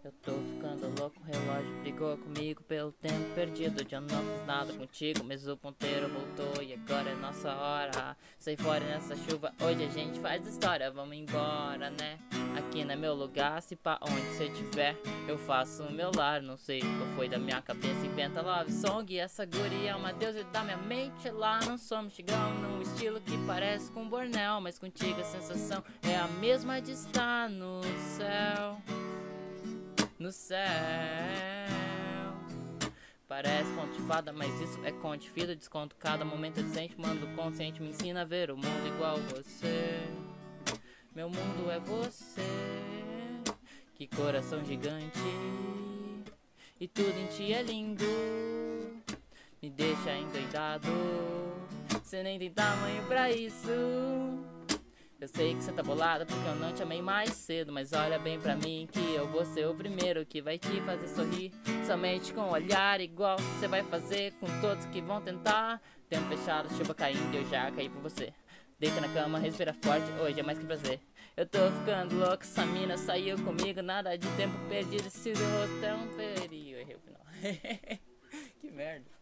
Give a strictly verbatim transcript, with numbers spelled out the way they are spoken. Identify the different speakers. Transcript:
Speaker 1: Eu tô ficando louco, o relógio brigou comigo pelo tempo perdido. De eu não fiz nada contigo, mas o ponteiro voltou e agora é nossa hora. Sai fora nessa chuva, hoje a gente faz história. Vamos embora, né? Aqui não é meu lugar, se pra onde você tiver eu faço o meu lar. Não sei qual foi da minha cabeça, inventa love song. E essa guria é uma deusa da minha mente. Lá não somos chegamos num estilo que parece com Bornel, mas contigo a sensação é a mesma de estar no céu. No céu. Parece conto de fada, mas isso é conto de fida. Desconto cada momento decente, mando consciente, me ensina a ver o mundo igual você. Meu mundo é você. Que coração gigante. E tudo em ti é lindo. Me deixa endoidado. Cê nem tem tamanho pra isso. Eu sei que cê tá bolada porque eu não te amei mais cedo, mas olha bem pra mim que eu vou ser o primeiro que vai te fazer sorrir. Somente com um olhar igual cê vai fazer com todos que vão tentar. Tempo fechado, chuva caindo e eu já caí por você. Deita na cama, respira forte, hoje é mais que prazer. Eu tô ficando louco, essa mina saiu comigo. Nada de tempo perdido, esse rosto é um perigo. Errei o final. Que merda.